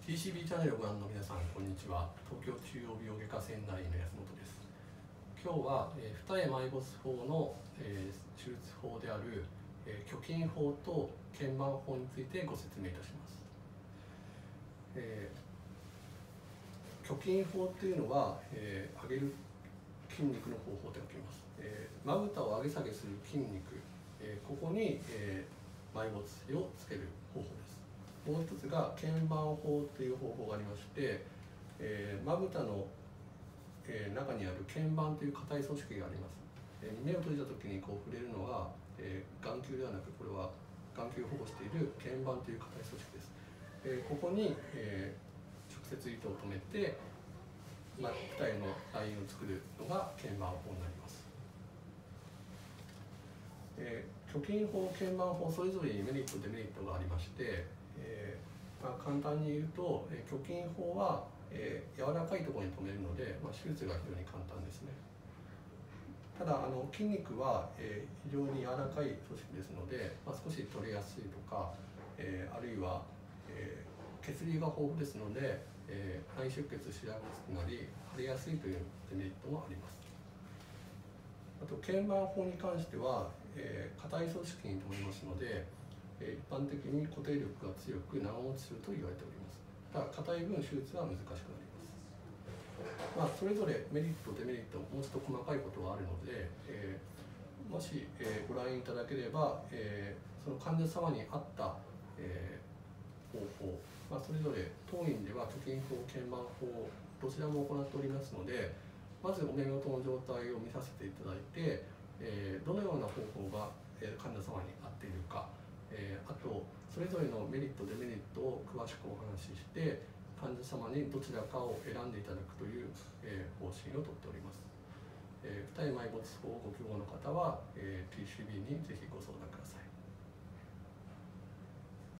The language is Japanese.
TCB チャンネルをご覧の皆さん、こんにちは。東京中央美容外科専内医の安本です。今日は、二重埋没法の、手術法である、挙筋法と瞼板法についてご説明いたします。挙筋法というのは、上げる筋肉の方法と書きます。まぶたを上げ下げする筋肉、ここに、埋没をつける方法です。もう一つが瞼板法という方法がありまして、まぶたの、中にある瞼板という硬い組織があります。目を閉じた時にこう触れるのは、眼球ではなく、これは眼球を保護している瞼板という硬い組織です。ここに、直接糸を止めて、二重のラインを作るのが瞼板法になります。挙筋法、瞼板法、それぞれにメリット、デメリットがありまして、簡単に言うと、挙筋法は、柔らかいところに止めるので、手術が非常に簡単ですね。ただ筋肉は、非常に柔らかい組織ですので、少し取れやすいとか、あるいは、血流が豊富ですので、内出血しやすくなり腫れやすいというデメリットもあります。あと瞼板法に関しては、硬い組織に止めますので、一般的に固定力が強く長持ちすると言われております。ただ硬い分手術は難しくなります。それぞれメリットデメリットもうちょっと細かいことがあるので、もし、ご覧いただければ、その患者様に合った、方法、それぞれ当院では挙筋法、瞼板法どちらも行っておりますので、まずお目元の状態を見させていただいて、どのような方法が患者様に合っているか、あとそれぞれのメリットデメリットを詳しくお話しして、患者様にどちらかを選んでいただくという、方針をとっております。二重埋没法をご希望の方は、TCB にぜひ